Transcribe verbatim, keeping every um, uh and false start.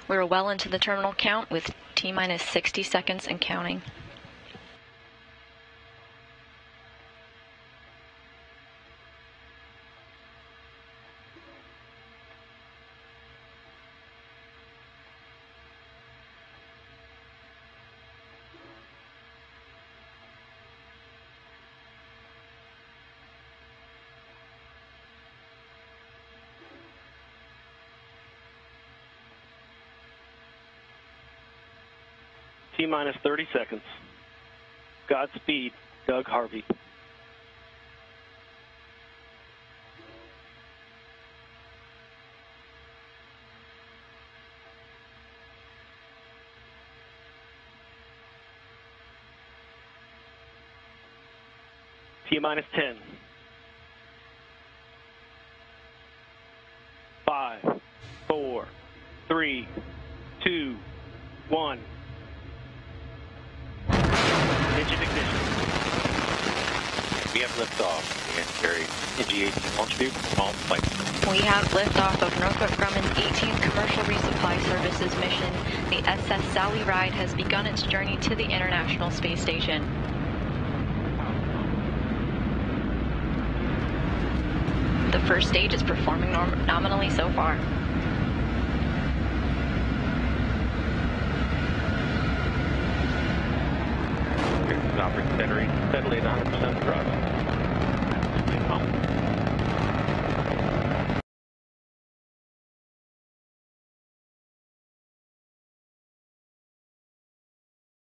We're well into the terminal count with T-minus sixty seconds and counting. T-minus thirty seconds. Godspeed, Doug Harvey. T-minus ten. Five, four, three, two, one. Engine ignition. We have liftoff. And carry N G eighteen launch vehicle on flight. We have liftoff of Northrop Grumman's eighteenth Commercial Resupply Services mission. The S S Sally Ride has begun its journey to the International Space Station. The first stage is performing norm nominally so far. Operating steadily at one hundred percent thrust.